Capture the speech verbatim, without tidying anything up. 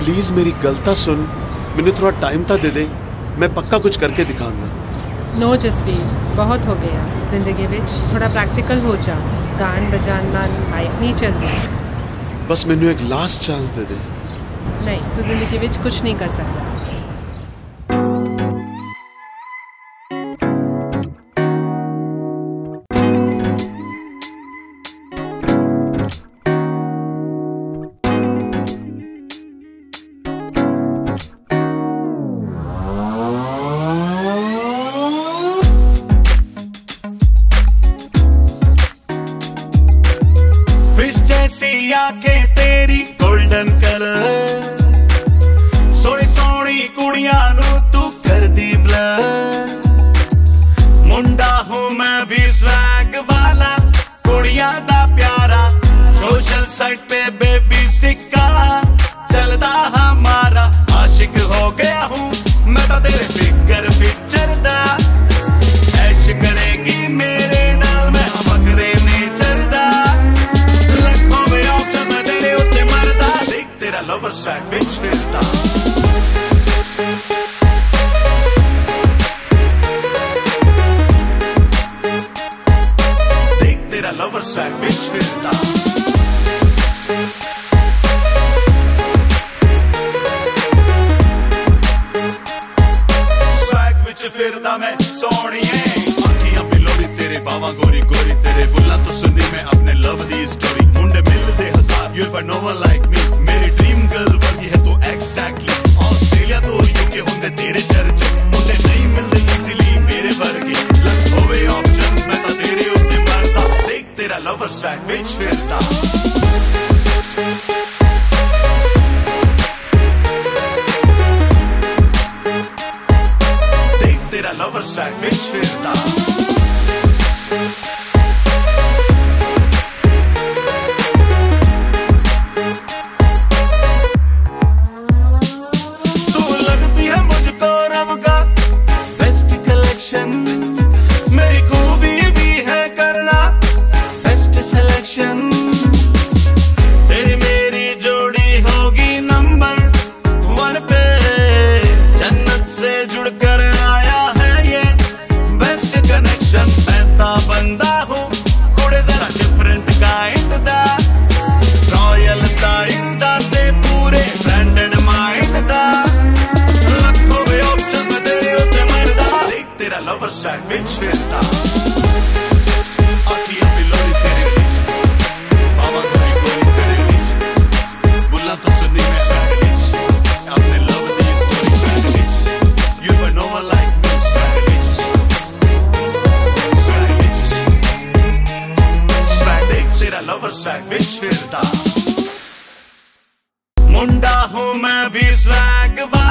Please मेरी गलता सुन, मैंने थोड़ा टाइम था दे दे, मैं पक्का कुछ करके दिखाऊंगा। नो जसवीर, बहुत हो गया जिंदगी विच, थोड़ा प्रैक्टिकल हो जा। गान बजान नाल लाइफ नहीं चल रही। बस मैनू एक लास्ट चांस दे दे। नहीं, तू जिंदगी विच कुछ नहीं कर सकता। आंखें तेरी गोल्डन कलर, सोनी सोनी कुड़ियां नू तू कर दी ब्लर। मुंडा हूं मैं भी स्वैग वाला, कुड़ियां दा प्यारा, सोशल साइट पे बेबी सिक्का चलदा हमारा। आशिक हो गया हूं मैं तो तेरे फिगर पिक्चर दा, ऐश करेगी मेरे नाल मैं बकरे नेचर दा। तेरा लवर स्वैग विच फिरदा, देख तेरा लवर स्वैग विच फिरदा। स्वैग विच फिरदा मैं सोहणिए, अखियां पिलोरी तेरे बावां गोरी गोरी, तेरे बुल्ला तो सुनी मैं अपने लव दी स्टोरी। मुंडे मिलदे हजार, you know one like me, मेरी ड्रीम गर्ल वर्गी है तू एग्जैक्टली। ऑस्ट्रेलिया तो यूके होंदे तेरे चर्चे, मुंडे नहीं मिलदे इजीली मेरे वर्गे। लग होवे ऑप्शंस मैं तो तेरे उत्ते मरदा, देख तेरा लवर स्वैग विच फिरदा। देख तेरा लवर स्वैग विच फिरदा। मेरी खूबी भी है करना बेस्ट सिलेक्शन, तेरी मेरी जोड़ी होगी नंबर वन पे। जन्नत से जुड़कर आया है ये बेस्ट कनेक्शन। पैदा बंदा हूँ कुड़े जरा डिफरेंट काइंड दा, रॉयल स्टाइल दा ते पूरे ब्रांडेड माइंड दा। लखों में ऑप्शन में तेरे उत्ते मरदा, देख तेरा लवर स्वैग विच फिरदा। अखियां पिलोरी तेरे विच, बावां गोरी गोरी तेरे विच, बुल्ला तो सुनी मैं स्वैग विच, अपने लव दी स्टोरी स्वैग विच। You were no one like me swag विच, स्वैग विच, स्वैग देख तेरा लवर स्वैग विच फिरदा। मुंडा हूं मैं भी स्वैग वाला,